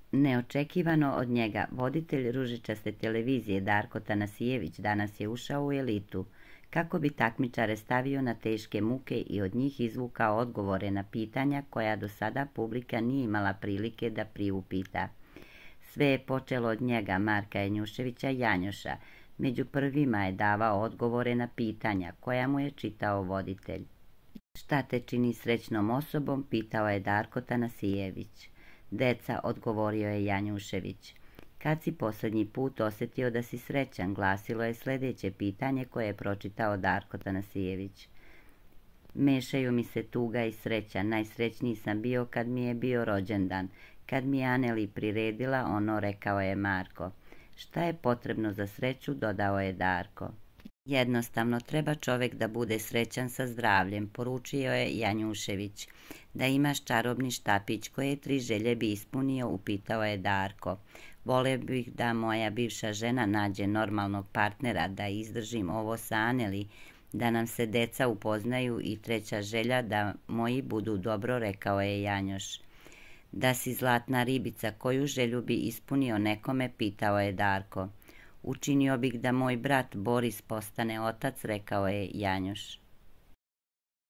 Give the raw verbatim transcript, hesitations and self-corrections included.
Neočekivano od njega, voditelj ružičaste televizije Darko Tanasijević danas je ušao u elitu, kako bi takmičare stavio na teške muke i od njih izvukao odgovore na pitanja koja do sada publika nije imala prilike da priupita. Sve je počelo od njega, Marka Janjuševića Janjoša. Među prvima je davao odgovore na pitanja koja mu je čitao voditelj. Šta te čini srećnom osobom, pitao je Darko Tanasijević. Deca, odgovorio je Janjušević. Kad si posljednji put osjetio da si srećan, glasilo je sljedeće pitanje koje je pročitao Darko Tanasijević. Mešaju mi se tuga i sreća, najsrećniji sam bio kad mi je bio rođendan. Kad mi je Aneli priredila ono, rekao je Marko. Šta je potrebno za sreću, dodao je Darko. Jednostavno, treba čovjek da bude srećan sa zdravljem, poručio je Janjušević. Da imaš čarobni štapić, koje tri želje bi ispunio, upitao je Darko. Volio bih da moja bivša žena nađe normalnog partnera, da izdržim ovo sa Aneli, da nam se deca upoznaju i treća želja da moji budu dobro, rekao je Janjoš. Da si zlatna ribica, koju želju bi ispunio nekome, pitao je Darko. Učinio bih da moj brat Boris postane otac, rekao je Janjoš.